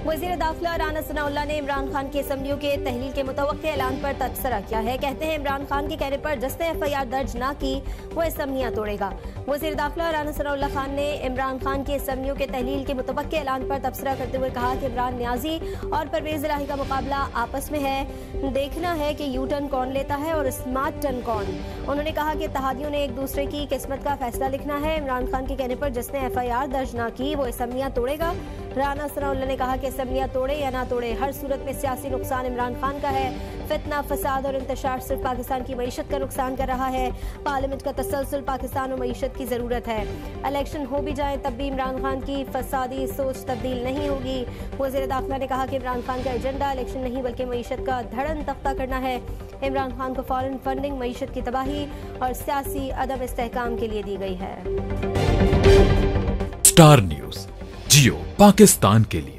वज़ीर दाखिला राना सनाउल्लाह ने इमरान खान की असम्बलियों के तहलील के मुतवक्के ऐलान पर तबसरा किया है। कहते हैं इमरान खान के कहने पर जिसने FIR दर्ज ना की वो असम्बलियाँ तोड़ेगा। वज़ीर दाखिला राना सनाउल्लाह खान ने इमरान खान की असम्बलियों के तहलील के मुतवक्के ऐलान पर तबसरा करते हुए कहा कि इमरान न्याजी और परवेज इलाही का मुकाबला आपस में है, देखना है कि यू टर्न कौन लेता है और स्मार्ट टर्न कौन। उन्होंने कहा कि इत्तेहादियों ने एक दूसरे की किस्मत का फैसला लिखना है। इमरान खान के कहने पर जिसने FIR दर्ज ना की वो असम्बलियाँ तोड़ेगा। राना सनाउल्लाह ने कहा कि असम्बलियाँ तोड़े या ना तोड़े, हर सूरत में सियासी नुकसान इमरान खान का है। फितना, फसाद और इंतशार सिर्फ पाकिस्तान की मईशत का नुकसान कर रहा है। पार्लियामेंट का तसलसल पाकिस्तान और मईशत की ज़रूरत है। इलेक्शन हो भी जाए तब भी इमरान खान की फसादी सोच तब्दील नहीं होगी। वज़ीर दाखिला ने कहा कि इमरान खान का एजेंडा इलेक्शन नहीं बल्कि मईशत का धड़न तख्ता करना है। इमरान खान को फॉरेन फंडिंग मईशत की तबाही और सियासी अदम इस्तेहकाम के लिए दी गई है। स्टार न्यूज़, जियो पाकिस्तान के लिए।